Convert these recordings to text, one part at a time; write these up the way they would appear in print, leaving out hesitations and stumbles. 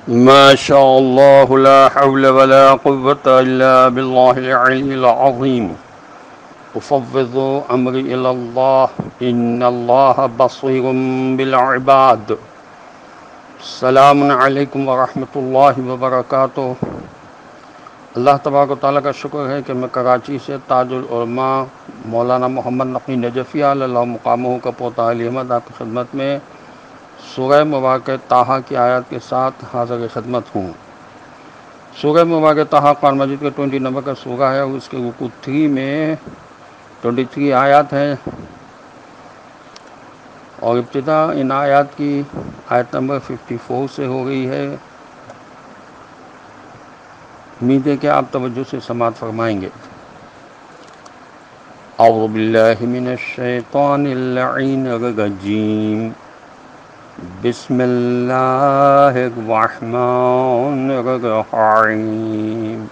ما شاء الله لا حول ولا قوة إلا بالله العلي العظيم أفوض أمري إلى الله إن الله بصير بالعباد السلام علیکم ورحمۃ اللہ وبرکاتہ۔ اللہ تبارک و تعالیٰ کا شکر ہے کہ میں کراچی سے تاج العلماء مولانا محمد نقی نجفی علی اللہ مقامہ کا پوتا علی احمد آپ کی خدمت میں سورہ مبارکہ طٰہٰ کی آیات کے ساتھ حاضر خدمت ہوں۔ سورہ مبارکہ طٰہٰ قرآن مجید کے 20 نمبر کا سورہ ہے اور اس کے رکوع 3 میں 23 آیات ہیں، اور ابتدا ان آیات کی آیت نمبر 54 سے ہو رہی ہے۔ امید ہے کہ آپ توجہ سے سماعت فرمائیں گے۔ اعوذ باللہ من الشیطان اللعین الرجیم، بسم اللہ الرحمن الرحیم،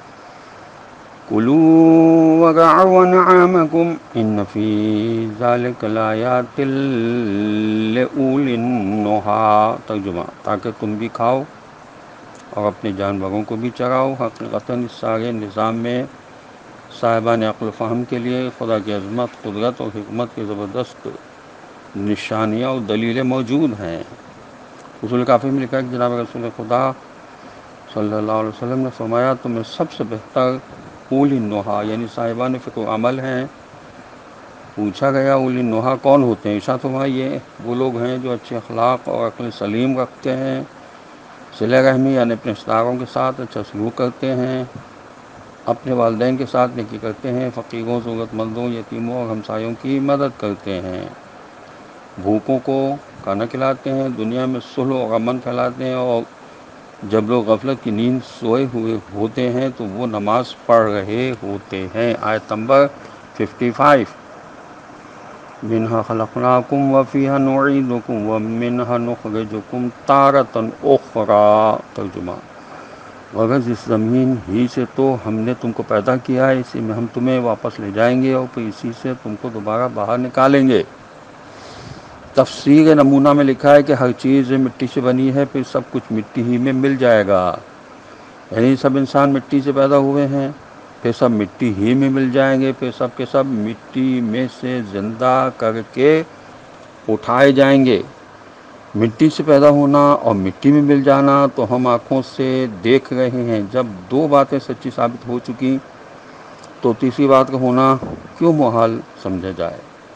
کلوا وارعوا انعامکم ان فی ذلک لآیات لأولی النہی۔ ترجمہ: تاکہ تم بھی کھاؤ اور اپنے جانوروں کو بھی چراؤ۔ حقیقتاً اس سارے نظام میں صاحبان عقل و فہم کے لیے خدا کی عظمت، قدرت اور حکمت کی زبردست نشانیاں اور دلیلیں موجود ہیں۔ اصول کافی میں لکھا ہے کہ جناب رسول خدا صلی اللہ علیہ وسلم نے فرمایا تمہیں سب سے بہتر اولی النہی یعنی صاحبان فکر و عمل ہیں۔ پوچھا گیا اولی النہی کون ہوتے ہیں؟ ارشاد فرمایا یہ وہ لوگ ہیں جو اچھے اخلاق اور عقل سلیم رکھتے ہیں، صلہ رحمی یعنی اپنے رشتہ داروں کے ساتھ اچھا سلوک کرتے ہیں، اپنے والدین کے ساتھ نیکی کرتے ہیں، فقیروں، ضرورت مندوں، یتیموں اور ہمسایوں کی مدد کرتے ہیں، بھوکوں کو کھانا کھلاتے ہیں، دنیا میں صلح اور امن پھیلاتے ہیں، اور جب لوگ غفلت کی نیند سوئے ہوئے ہوتے ہیں تو وہ نماز پڑھ رہے ہوتے ہیں۔ آیت نمبر 55، منہا خلقناکم وفیہا نعیدکم ومنہا نخرجکم تارۃ اخری۔ ترجمہ: غرض اس زمین ہی سے تو ہم نے تم کو پیدا کیا ہے، اسی میں ہم تمہیں واپس لے جائیں گے اور پھر اسی سے تم کو دوبارہ باہر نکالیں گے۔ تفسیر نمونہ میں لکھا ہے کہ ہر چیز مٹی سے بنی ہے، پھر سب کچھ مٹی ہی میں مل جائے گا، یعنی سب انسان مٹی سے پیدا ہوئے ہیں، پھر سب مٹی ہی میں مل جائیں گے، پھر سب کے سب مٹی میں سے زندہ کر کے اٹھائے جائیں گے۔ مٹی سے پیدا ہونا اور مٹی میں مل جانا تو ہم آنکھوں سے دیکھ رہے ہیں۔ جب دو باتیں سچی ثابت ہو چکی تو تیسری بات کا ہونا کیوں محال سمجھا جائے۔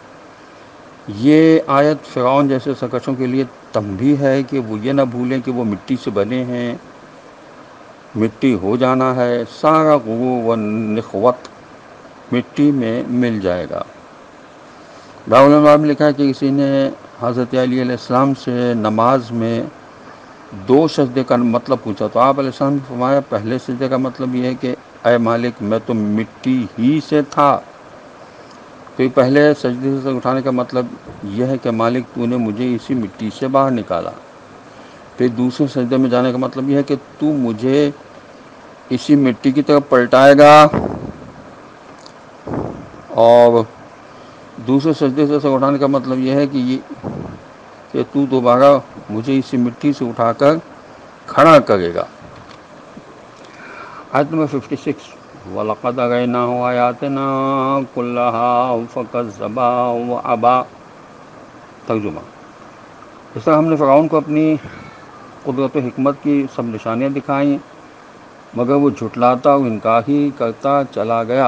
یہ آیت فرعون جیسے سرکشوں کے لیے تنبیہ ہے کہ وہ یہ نہ بھولیں کہ وہ مٹی سے بنے ہیں، مٹی ہو جانا ہے، سارا غرور و نخوت مٹی میں مل جائے گا۔ دارالعلوم میں لکھا ہے کہ کسی نے حضرت علی علیہ السلام سے نماز میں 2 سجدے کا مطلب پوچھا تو آپ علیہ السلام نے فرمایا پہلے سجدے کا مطلب یہ ہے کہ اے مالک میں تو مٹی ہی سے تھا، پھر پہلے سجدے سے اٹھانے کا مطلب یہ ہے کہ مالک تو نے مجھے اسی مٹی سے باہر نکالا، پھر دوسرے سجدے میں جانے کا مطلب یہ ہے کہ تو مجھے اسی مٹی کی طرف پلٹائے گا، اور دوسرے سجدے سے اٹھانے کا مطلب یہ ہے کہ تو دوبارہ مجھے اسی مٹی سے اٹھا کر کھڑا کرے گا۔ آیت نمبر 56، وَلَقَدْ أَرَيْنَاهُ آيَاتِنَا كُلَّهَا فَكَذَّبَ وَأَبَىٰ۔ ترجمہ: اس طرح ہم نے فرعون کو اپنی قدرت و حکمت کی سب نشانیاں دکھائیں، مگر وہ جھٹلاتا اور انکار ہی کرتا چلا گیا۔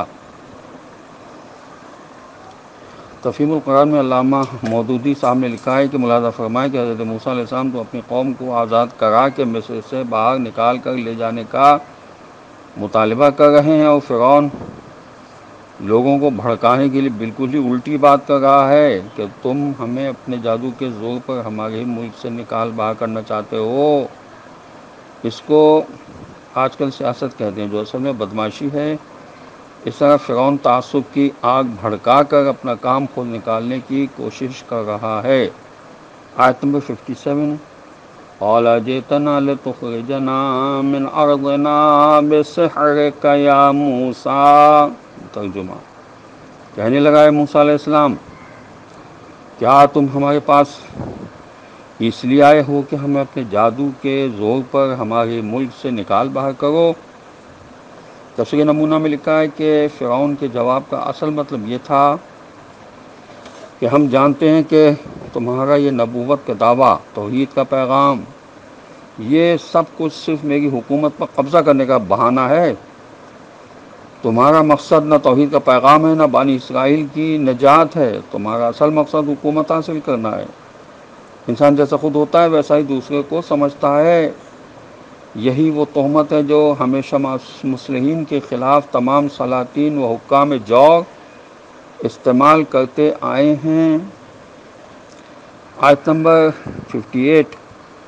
تفہیم القرآن میں علامہ مودودی صاحب نے لکھا ہے کہ ملاحظہ فرمائے کہ حضرت موسیٰ علیہ السلام تو اپنی قوم کو آزاد کرا کے مصر سے باہر نکال کر لے جانے کا مطالبہ کر رہے ہیں، اور فرعون لوگوں کو بھڑکانے کے لیے بالکل ہی الٹی بات کر رہا ہے کہ تم ہمیں اپنے جادو کے زور پر ہمارے ہی ملک سے نکال باہر کرنا چاہتے ہو۔ اس کو آج کل سیاست کہتے ہیں، جو اصل میں بدمعاشی ہے۔ اس طرح فرعون تعصب کی آگ بھڑکا کر اپنا کام خود نکالنے کی کوشش کر رہا ہے۔ آیت نمبر 57، قَالَ جِئْتَنَا لِتُخْرِجَنَا مِنْ أَرْضِنَا بِسِحْرِكَ يَا مُوسَىٰ۔ ترجمہ: کہنے لگا اے موسیٰ علیہ السلام، کیا تم ہمارے پاس اس لیے آئے ہو کہ ہمیں اپنے جادو کے زور پر ہمارے ملک سے نکال باہر کرو۔ تفسیر نمونہ میں لکھا ہے کہ فرعون کے جواب کا اصل مطلب یہ تھا کہ ہم جانتے ہیں کہ تمہارا یہ نبوت کا دعویٰ، توحید کا پیغام، یہ سب کچھ صرف میری حکومت پر قبضہ کرنے کا بہانہ ہے۔ تمہارا مقصد نہ توحید کا پیغام ہے، نہ بانی اسرائیل کی نجات ہے۔ تمہارا اصل مقصد حکومت حاصل کرنا ہے۔ انسان جیسا خود ہوتا ہے ویسا ہی دوسرے کو سمجھتا ہے۔ یہی وہ تہمت ہے جو ہمیشہ مصلحین کے خلاف تمام سلاطین و حکام جور استعمال کرتے آئے ہیں۔ آیت نمبر 58،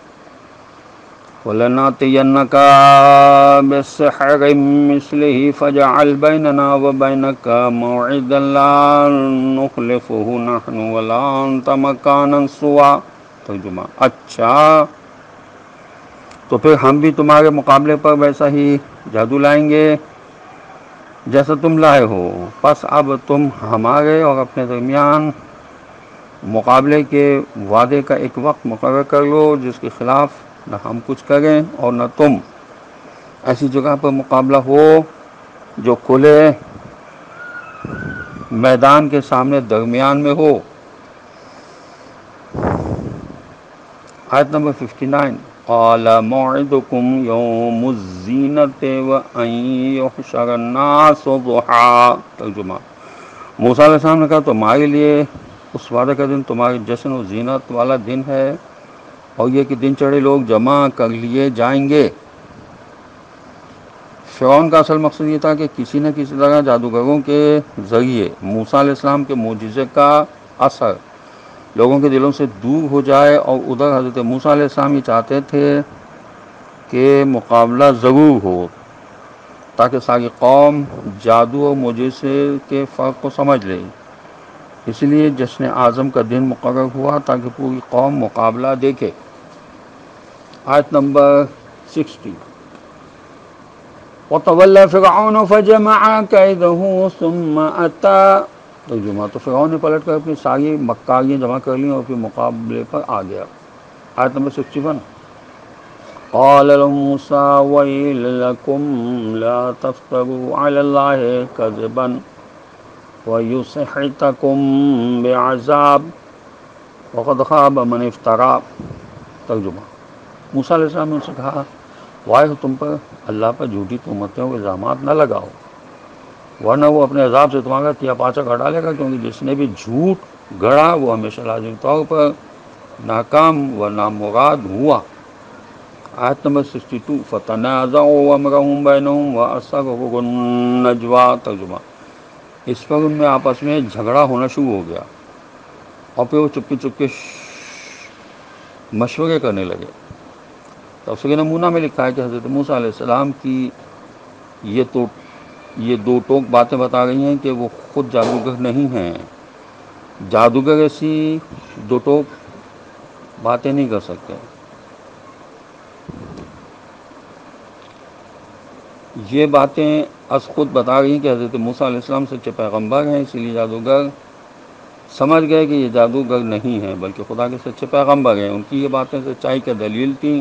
وَلَنَأْتِيَنَّكَ بِالسِّحْرِ مِثْلِهِ فَاجْعَلْ بَيْنَنَا وَبَيْنَكَ مَوْعِدًا لَا نُخْلِفُهُ نَحْنُ وَلَا أَنْتَ مَكَانًا سُوًى۔ ترجمہ: اچھا تو پھر ہم بھی تمہارے مقابلے پر ویسا ہی جادو لائیں گے جیسا تم لائے ہو، پس اب تم ہمارے اور اپنے درمیان مقابلے کے وعدے کا ایک وقت مقرر کر لو جس کے خلاف نہ ہم کچھ کریں اور نہ تم۔ ایسی جگہ پر مقابلہ ہو جو کھلے میدان کے سامنے درمیان میں ہو۔ آیت نمبر 59، قال موعدکم یوم الزینۃ وان یحشر الناس ضحیٰ۔ ترجمہ: موسیٰ علیہ السلام نے کہا تمہارے لیے اس وعدے کا دن تمہارے جشن و زینت والا دن ہے، اور یہ کہ دن چڑھے لوگ جمع کر لیے جائیں گے۔ فرعون کا اصل مقصد یہ تھا کہ کسی نہ کسی طرح جادوگروں کے ذریعے موسیٰ علیہ السلام کے معجزے کا اثر لوگوں کے دلوں سے دور ہو جائے، اور ادھر حضرت موسیٰ علیہ السلام یہ چاہتے تھے کہ مقابلہ ضرور ہو تاکہ ساری قوم جادو اور معجزے کے فرق کو سمجھ لے۔ اس لیے جشن اعظم کا دن مقرر ہوا تاکہ پوری قوم مقابلہ دیکھے۔ آیت نمبر 60، وَتَوَلَّىٰ فِرْعَوْنُ فَجَمَعَ كَيْدَهُ ثُمَّ أَتَىٰ۔ ترجمہ: تو فرعون نے پلٹ کر اپنی ساری مکاریاں جمع کر لیں اور پھر مقابلے پر آ گیا۔ آیت نمبر 61، قَالَ لَهُم مُوسَىٰ وَيْلٌ لَكُمْ لَا تَفْتَرُوا عَلَى اللَّهِ كَذِبًا وَيُسْحِتَكُم بِعَذَابٍ وَقَدْ خَابَ مَنِ افْتَرَىٰ۔ ترجمہ: موسیٰ علیہ السلام نے ان سے کہا وائے ہو تم پر، اللہ پر جھوٹی تہمتیں اور الزامات نہ لگاؤ، ورنہ وہ اپنے عذاب سے تمہارا کیا پاچا گھڑ ڈالے گا، کیونکہ جس نے بھی جھوٹ گڑا وہ ہمیشہ لازمی طور پر ناکام و نامراد ہوا۔ آیت نمبر 62، فَتَنَازَعُوا أَمْرَهُم بَيْنَهُمْ وَأَسَرُّوا النَّجْوَىٰ۔ ترجمہ: اس پر ان میں آپس میں جھگڑا ہونا شروع ہو گیا اور پھر وہ چپکے چپکے مشورے کرنے لگے۔ تفسیر نمونہ میں لکھا ہے کہ حضرت موسیٰ علیہ السلام کی یہ دو ٹوک باتیں بتا رہی ہیں کہ وہ خود جادوگر نہیں ہیں۔ جادوگر ایسی دو ٹوک باتیں نہیں کر سکتے۔ یہ باتیں از خود بتا رہی ہیں کہ حضرت موسیٰ علیہ السلام سچے پیغمبر ہیں، اسی لیے جادوگر سمجھ گئے کہ یہ جادوگر نہیں ہیں بلکہ خدا کے سچے پیغمبر ہیں۔ ان کی یہ باتیں سچائی کی دلیل تھیں،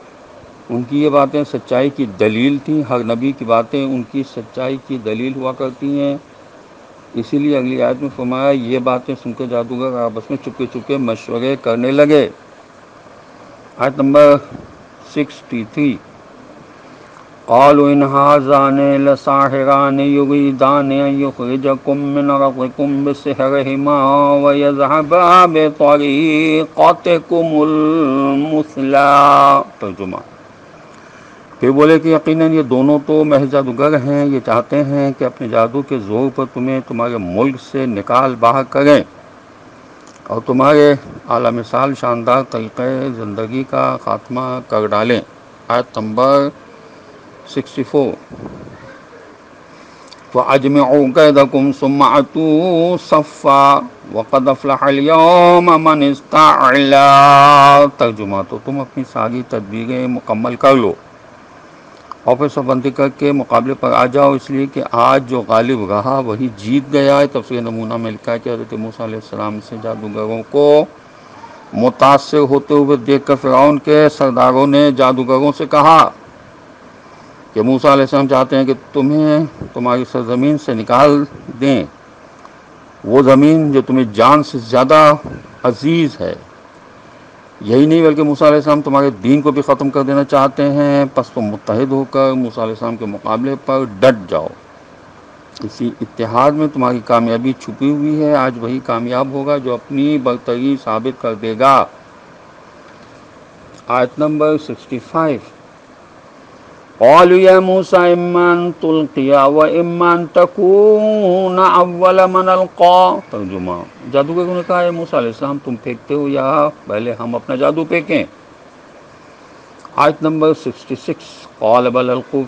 ہر نبی کی باتیں ان کی سچائی کی دلیل ہوا کرتی ہیں۔ اسی لیے اگلی آیت میں فرمایا یہ باتیں سن کے جادوگر آپس میں چپکے چپکے مشورے کرنے لگے۔ آیت نمبر 63، قالوا ان هذان لساحران يريدان ان يخرجكم من ارضكم بسحرهما ويذهبا بطريقتكم المثلى۔ ترجمہ: پھر بولے کہ یقیناً یہ دونوں تو محض جادوگر ہیں، یہ چاہتے ہیں کہ اپنے جادو کے زور پر تمہیں تمہارے ملک سے نکال باہر کریں اور تمہارے اعلیٰ مثال شاندار طریقۂ زندگی کا خاتمہ کر ڈالیں۔ آیت نمبر 64، فَأَجْمِعُوا كَيْدَكُمْ ثُمَّ أَتُوا صَفًّا وَقَدْ أَفْلَحَ الْيَوْمَ مَنِ اسْتَعْلَىٰ۔ ترجمہ: تو تم اپنی ساری تدبیریں مکمل کر لو اور پھر سب بندی کر کے مقابلے پر آ جاؤ، اس لیے کہ آج جو غالب رہا وہی جیت گیا ہے۔ تفسیر نمونہ میں لکھا ہے کہ حضرت موسیٰ علیہ السلام سے جادوگروں کو متاثر ہوتے ہوئے دیکھ کر فرعون کے سرداروں نے جادوگروں سے کہا کہ موسیٰ علیہ السلام چاہتے ہیں کہ تمہیں تمہاری سرزمین سے نکال دیں، وہ زمین جو تمہیں جان سے زیادہ عزیز ہے۔ یہی نہیں بلکہ موسیٰ علیہ السلام تمہارے دین کو بھی ختم کر دینا چاہتے ہیں، پس تم متحد ہو کر موسیٰ علیہ السلام کے مقابلے پر ڈٹ جاؤ۔ اسی اتحاد میں تمہاری کامیابی چھپی ہوئی ہے، آج وہی کامیاب ہوگا جو اپنی برتری ثابت کر دے گا۔ آیت نمبر 65۔ قالوا یا موسیٰ اما ان تلقی و اما ان تکون اول من القا۔ ترجمہ، جادوگروں نے کہا اے موسیٰ علیہ السلام تم پھینکتے ہو یا پہلے ہم اپنا جادو پھینکیں۔ آیت نمبر 66۔ قال بل القوا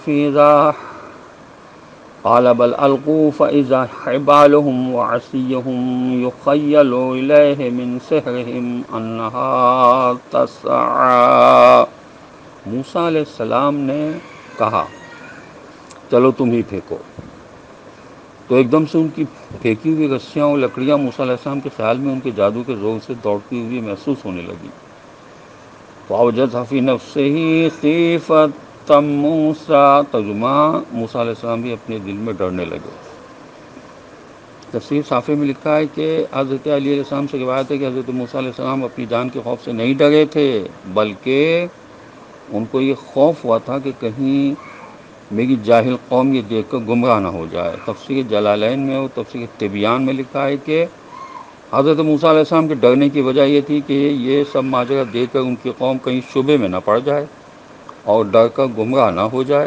فاذا حبالهم وعصيهم يخيل الیہ من سحرهم انہا تسعى۔ موسیٰ علیہ السلام نے کہا چلو تم ہی پھینکو، تو ایک دم سے ان کی پھینکی ہوئی رسیاں اور لکڑیاں موسیٰ علیہ السلام کے خیال میں ان کے جادو کے زور سے دوڑتی ہوئی محسوس ہونے لگی۔ فَأَوْجَسَ فِي نَفْسِهِ خِیفَةً مُوسیٰ۔ ترجمہ، موسیٰ علیہ السلام بھی اپنے دل میں ڈرنے لگے۔ تفسیر صافی میں لکھا ہے کہ حضرت علی علیہ السلام سے روایت ہے کہ حضرت موسیٰ علیہ السلام اپنی جان کے خوف سے نہیں ڈرے تھے، بلکہ ان کو یہ خوف ہوا تھا کہ کہیں میری جاہل قوم یہ دیکھ کر گمراہ نہ ہو جائے۔ تفسیر جلالین میں اور تفسیر تبیان میں لکھا ہے کہ حضرت موسیٰ علیہ السلام کے ڈرنے کی وجہ یہ تھی کہ یہ سب ماجرا دیکھ کر ان کی قوم کہیں شبے میں نہ پڑ جائے اور ڈر کر گمراہ نہ ہو جائے۔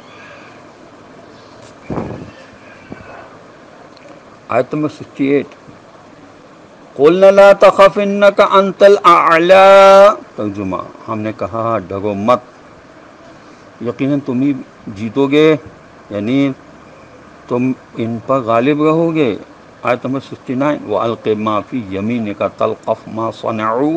آیت نمبر 68۔ قُلْنَا لَا تَخَفْ إِنَّكَ أَنْتَ الْأَعْلَىٰ۔ ترجمہ، ہم نے کہا ڈرو مت، یقیناً تم ہی جیتو گے، یعنی تم ان پر غالب رہو گے۔ آیت نمبر 69۔ وَأَلْقِ مَا فِي يَمِينِكَ تَلْقَفْ مَا صَنَعُوا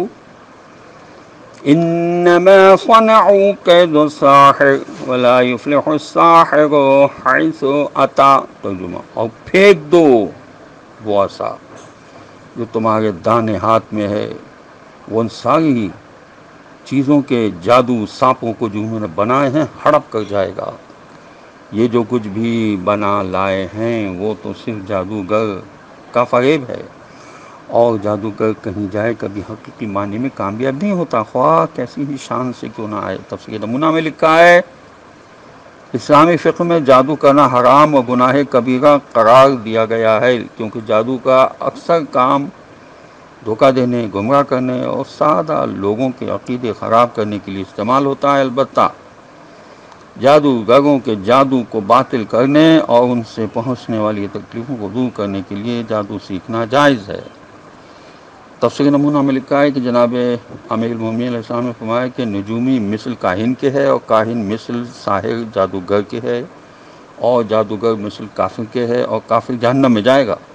إِنَّمَا صَنَعُوا كَيْدُ سَاحِرٍ وَلَا يُفْلِحُ السَّاحِرُ حَيْثُ أَتَىٰ۔ ترجمہ، اور پھینک دو وہ عصا جو تمہارے دانے ہاتھ میں ہے، وہ ان ساری چیزوں کے جادو سانپوں کو جو انہوں نے بنائے ہیں ہڑپ کر جائے گا۔ یہ جو کچھ بھی بنا لائے ہیں وہ تو صرف جادوگر کا فریب ہے، اور جادوگر کہیں جائے کبھی حقیقی معنی میں کامیاب نہیں ہوتا، خواہ کیسی ہی شان سے کیوں نہ آئے۔ تفسیر نمونہ میں لکھا ہے اسلامی فقہ میں جادو کرنا حرام اور گناہ کبیرہ قرار دیا گیا ہے، کیونکہ جادو کا اکثر کام دھوکہ دینے، گمراہ کرنے اور سادہ لوگوں کے عقیدے خراب کرنے کے لیے استعمال ہوتا ہے۔ البتہ جادوگروں کے جادو کو باطل کرنے اور ان سے پہنچنے والی تکلیفوں کو دور کرنے کے لیے جادو سیکھنا جائز ہے۔ تفسیر نمونہ میں لکھا ہے کہ جناب امیر المومنین علیہ السلام نے فرمایا کہ نجومی مثل کاہن کے ہے اور کاہن مثل ساحر جادوگر کے ہے، اور جادوگر مثل کافر کے ہے، اور کافر جہنم میں جائے گا۔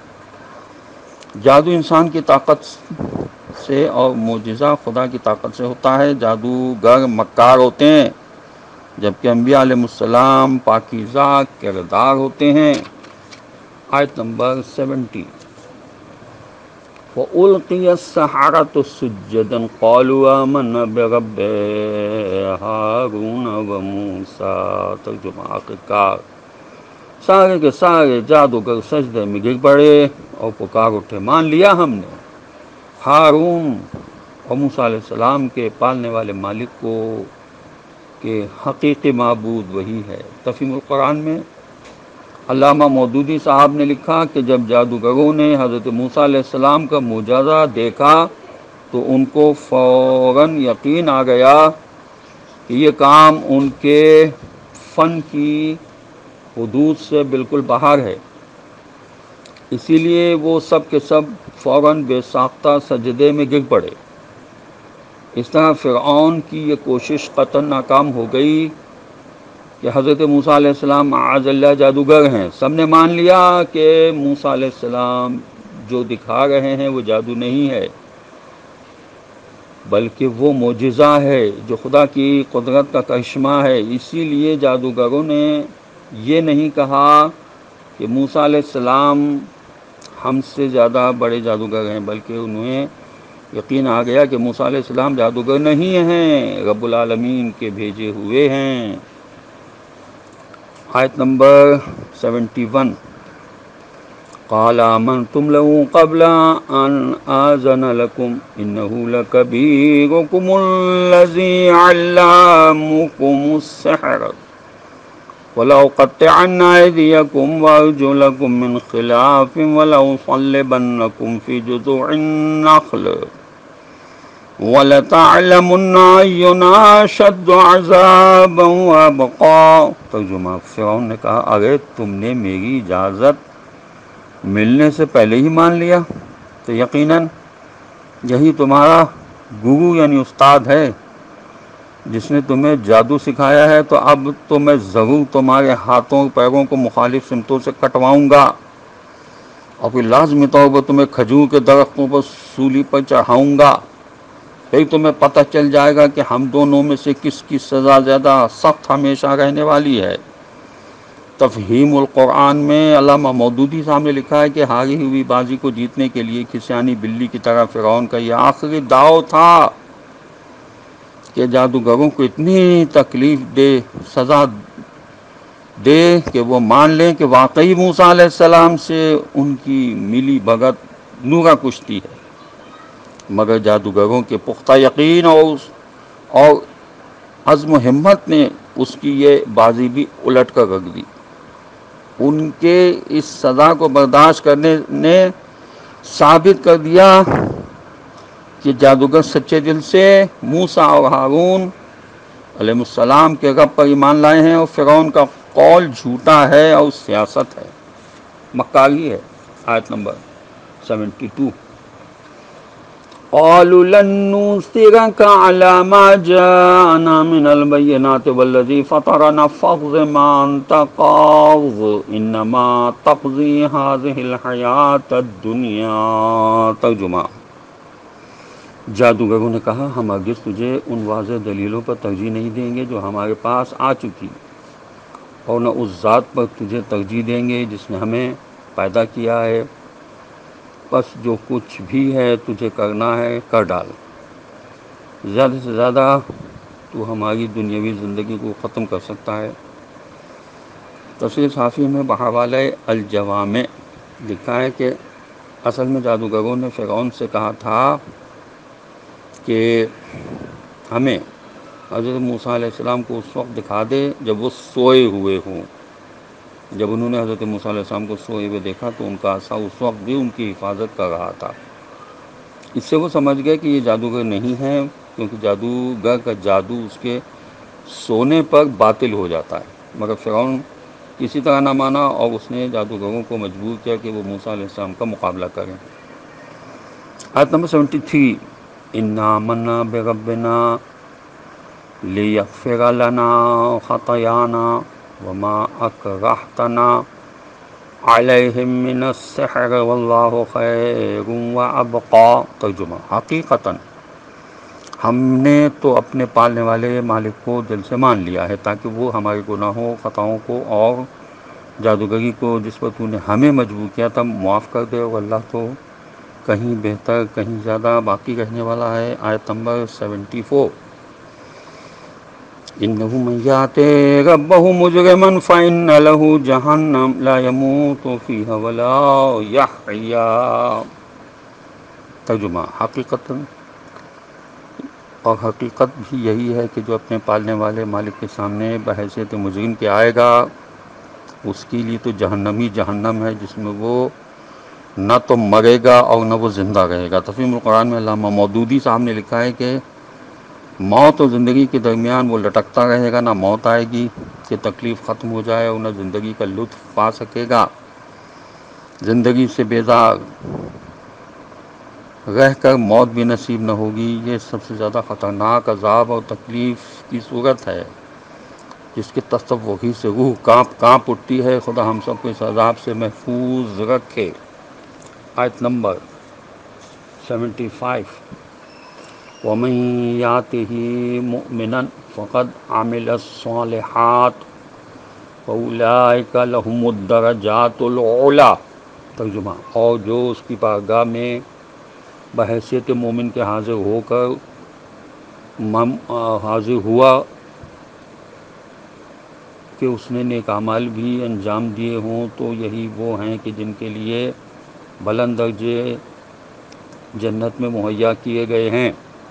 جادو انسان کی طاقت سے اور معجزہ خدا کی طاقت سے ہوتا ہے۔ جادوگر مکار ہوتے ہیں، جبکہ انبیاء علیہ السلام پاکیزہ کردار ہوتے ہیں۔ آیت نمبر 70۔ وَأُلْقِيَ السَّحَرَةُ سُجَّدًا قَالُوا آمَنَّا بِرَبِّ هَارُونَ وَمُوسَىٰ۔ ترجمہ، آخرکار سارے کے سارے جادوگر سجدے میں گر پڑے اور پکار اٹھے، مان لیا ہم نے ہارون اور موسیٰ علیہ السلام کے پالنے والے مالک کو کہ حقیقی معبود وہی ہے۔ تفہیم القرآن میں علامہ مودودی صاحب نے لکھا کہ جب جادوگروں نے حضرت موسیٰ علیہ السلام کا معجزہ دیکھا تو ان کو فوراً یقین آ گیا کہ یہ کام ان کے فن کی حدود سے بالکل باہر ہے، اسی لیے وہ سب کے سب فوراً بے ساختہ سجدے میں گر پڑے۔ اس طرح فرعون کی یہ کوشش قطعاً ناکام ہو گئی کہ حضرت موسیٰ علیہ السلام معاذ اللہ جادوگر ہیں۔ سب نے مان لیا کہ موسیٰ علیہ السلام جو دکھا رہے ہیں وہ جادو نہیں ہے، بلکہ وہ معجزہ ہے جو خدا کی قدرت کا کرشمہ ہے۔ اسی لیے جادوگروں نے یہ نہیں کہا کہ موسیٰ علیہ السلام ہم سے زیادہ بڑے جادوگر ہیں، بلکہ انہیں یقین آ گیا کہ موسیٰ علیہ السلام جادوگر نہیں ہیں، رب العالمین کے بھیجے ہوئے ہیں۔ آیت نمبر 71، قال آمنتم له قبل ان آذن لكم انه لكبيركم الذي علمكم السحر ولأقطعن أيديكم وأرجلكم من خلاف ولأصلبنكم في جذوع النخل وَلَتَعْلَمُنَّ أَيُّنَا أَشَدُّ عَذَابًا وَأَبْقَىٰ۔ ترجمہ، فرعون نے کہا اگر تم نے میری اجازت ملنے سے پہلے ہی مان لیا تو یقیناً یہی تمہارا گرو یعنی استاد ہے جس نے تمہیں جادو سکھایا ہے، تو اب تو میں ضرور تمہارے ہاتھوں پیروں کو مخالف سمتوں سے کٹواؤں گا اور پھر لازمی طور پر تمہیں کھجور کے درختوں پر سولی پر چڑھاؤں گا، پھر تمہیں پتہ چل جائے گا کہ ہم دونوں میں سے کس کی سزا زیادہ سخت ہمیشہ رہنے والی ہے۔ تفہیم القرآن میں علامہ مودودی صاحب نے لکھا ہے کہ ہاری ہوئی بازی کو جیتنے کے لیے کھسیانی بلی کی طرح فرعون کا یہ آخری داؤ تھا کہ جادوگروں کو اتنی تکلیف دے، سزا دے کہ وہ مان لیں کہ واقعی موسیٰ علیہ السلام سے ان کی ملی بھگت نورا کشتی ہے، مگر جادوگروں کے پختہ یقین اور عزم و ہمت نے اس کی یہ بازی بھی الٹ کر رکھ دی۔ ان کے اس سزا کو برداشت کرنے نے ثابت کر دیا کہ جادوگر سچے دل سے موسیٰ اور ہارون علیہ السلام کے رب پر ایمان لائے ہیں، اور فرعون کا قول جھوٹا ہے اور سیاست ہے، مکاری ہے۔ آیت نمبر 72، قالوا لن نؤثرك على ما جاءنا من البينات والذي فطرنا فاقض ما أنت قاض إنما تقضي هذه الحياة الدنيا۔ ترجمہ، جادوگروں نے کہا ہم ہرگز تجھے ان واضح دلیلوں پر ترجیح نہیں دیں گے جو ہمارے پاس آ چکی، اور نہ اس ذات پر تجھے ترجیح دیں گے جس نے ہمیں پیدا کیا ہے، بس جو کچھ بھی ہے تجھے کرنا ہے کر ڈال، زیادہ سے زیادہ تو ہماری دنیاوی زندگی کو ختم کر سکتا ہے۔ تفسیر صافی میں بحوالہ الجوامع لکھا ہے کہ اصل میں جادوگروں نے فرعون سے کہا تھا کہ ہمیں حضرت موسیٰ علیہ السلام کو اس وقت دکھا دے جب وہ سوئے ہوئے ہوں۔ جب انہوں نے حضرت موسیٰ علیہ السلام کو سوئے ہوئے دیکھا تو ان کا عصا اس وقت بھی ان کی حفاظت کر رہا تھا۔ اس سے وہ سمجھ گئے کہ یہ جادوگر نہیں ہے، کیونکہ جادوگر کا جادو اس کے سونے پر باطل ہو جاتا ہے، مگر فرعون کسی طرح نہ مانا اور اس نے جادوگروں کو مجبور کیا کہ وہ موسیٰ علیہ السلام کا مقابلہ کریں۔ آیت نمبر 73، اِنَّا آمَنَّا بِرَبِّنَا لِيَغْفِرَ لَنَا خَطَايَانَا وَمَا أَكْرَهْتَنَا عَلَيْهِ مِنَ السِّحْرِ وَاللَّهُ خَيْرٌ وَأَبْقَىٰ۔ ترجمہ، حقیقتاً ہم نے تو اپنے پالنے والے مالک کو دل سے مان لیا ہے تاکہ وہ ہمارے گناہوں خطاؤں کو اور جادوگری کو جس پر تو نے ہمیں مجبور کیا تھا معاف کر دے، اور اللہ تو کہیں بہتر کہیں زیادہ باقی رہنے والا ہے۔ آیت نمبر 74، إِنَّهُ مَن يَأْتِ رَبَّهُ مُجْرِمًا فَإِنَّ لَهُ جَهَنَّمَ لَا يَمُوتُ فِيهَا وَلَا يَحْيَا۔ ترجمہ، حقیقتاً اور حقیقت بھی یہی ہے کہ جو اپنے پالنے والے مالک کے سامنے بحیثیت مجرم کے آئے گا اس کے لیے تو جہنم ہی جہنم ہے، جس میں وہ نہ تو مرے گا اور نہ وہ زندہ رہے گا۔ تفہیم القرآن میں علامہ مودودی صاحب نے لکھا ہے کہ موت اور زندگی کے درمیان وہ لٹکتا رہے گا، نہ موت آئے گی کہ تکلیف ختم ہو جائے اور نہ زندگی کا لطف پا سکے گا۔ زندگی سے بیزار رہ کر موت بھی نصیب نہ ہوگی۔ یہ سب سے زیادہ خطرناک عذاب اور تکلیف کی صورت ہے جس کے تصور ہی سے روح کانپ اٹھتی ہے۔ خدا ہم سب کو اس عذاب سے محفوظ رکھے۔ آیت نمبر 75، وَمَن يَأْتِهِ مُؤْمِنًا فَقَدْ عَمِلَ الصَّالِحَاتِ فَأُولَٰئِكَ لَهُمُ الدَّرَجَاتُ الْعُلَىٰ۔ ترجمہ، اور جو اس کی بارگاہ میں بحیثیت مومن کے حاضر ہو کر حاضر ہوا کہ اس نے نیک اعمال بھی انجام دیے ہوں، تو یہی وہ ہیں کہ جن کے لیے بلند درجے جنت میں مہیا کیے گئے ہیں۔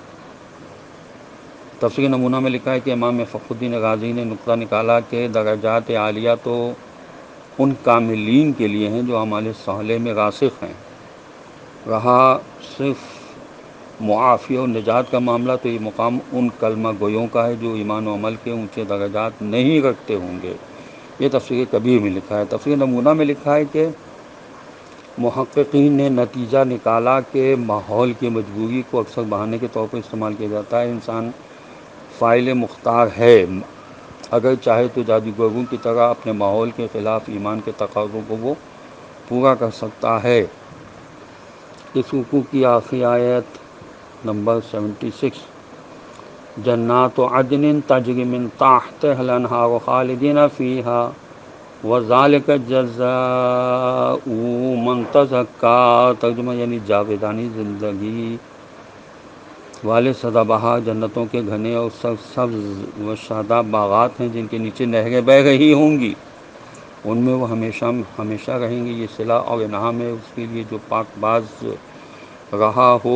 تفسیر نمونہ میں لکھا ہے کہ امام فخر الدین غازی نے نقطہ نکالا کہ درجات عالیہ تو ان کاملین کے لیے ہیں جو اعمال صالح میں راسخ ہیں۔ رہا صرف معافی اور نجات کا معاملہ، تو یہ مقام ان کلمہ گویوں کا ہے جو ایمان و عمل کے اونچے درجات نہیں رکھتے ہوں گے۔ یہ تفسیر کبیر میں لکھا ہے۔ تفسیر نمونہ میں لکھا ہے کہ محققین نے نتیجہ نکالا کہ ماحول کی مجبوری کو اکثر بہانے کے طور پر استعمال کیا جاتا ہے۔ انسان فاعل مختار ہے، اگر چاہے تو جادوگروں کی طرح اپنے ماحول کے خلاف ایمان کے تقاضوں کو وہ پورا کر سکتا ہے۔ اس رکوع کی آخری آیت نمبر 76، جنات عدن تجری من تحتها الانہار خالدین فیہا وذالک جزاء من تزکا، ترجمہ یعنی جاویدانی زندگی والے سدا بہار جنتوں کے گھنے اور سبز و شاداب باغات ہیں جن کے نیچے نہریں بہہ رہی ہوں گی، ان میں وہ ہمیشہ ہمیشہ رہیں گے۔ یہ صلہ اور انعام ہے اس کے لیے جو پاک باز رہا ہو۔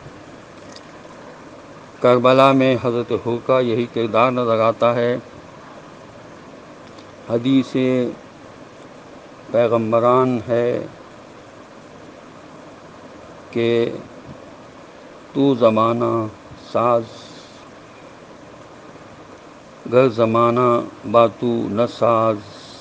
کربلا میں حضرت حر کا یہی کردار نظر آتا ہے۔ حدیث پیغمبران ہے کہ تو زمانہ ساز گر زمانہ با تو نہ ساز،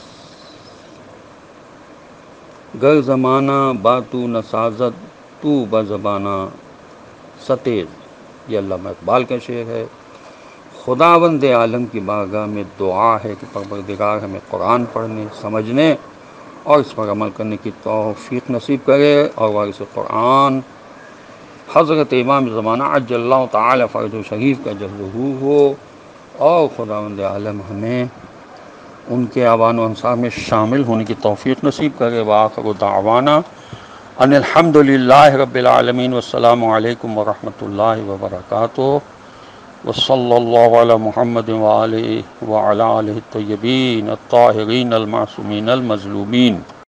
گر زمانہ با تو نہ سازد تو بزبانہ ستیز۔ یہ علامہ اقبال کا شعر ہے۔ خداوند عالم کی بارگاہ میں دعا ہے کہ پروردگار ہمیں قرآن پڑھنے، سمجھنے اور اس پر عمل کرنے کی توفیق نصیب کرے، اور وارث قرآن حضرت امام زمانہ عجل اللہ تعالی فرجہ شریف کا جلد ظہور ہو، اور خداوند عالم ہمیں ان کے اعوان و انصار میں شامل ہونے کی توفیق نصیب کرے۔ وآخر دعوانا ان الحمد للہ رب العالمین، والسلام علیکم ورحمۃ اللہ وبرکاتہ، وصلی اللہ علی محمد وعلی آلہ الطیبین الطاہرین المعصومین المظلومین۔